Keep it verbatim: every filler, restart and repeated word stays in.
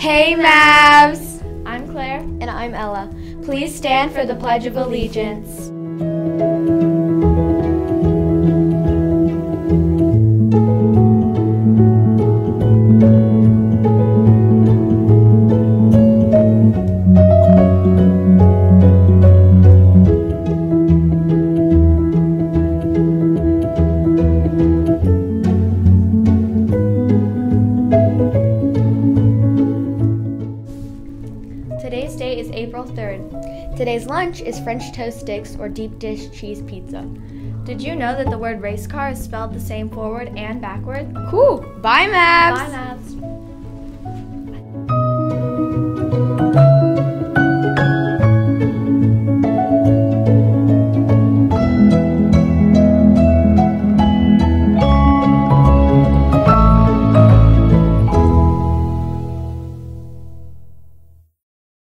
Hey, Mavs! I'm Claire. And I'm Ella. Please stand for the Pledge of Allegiance. Today's date is April third. Today's lunch is French toast sticks or deep dish cheese pizza. Did you know that the word race car is spelled the same forward and backward? Cool! Bye, Mavs! Bye, Mavs.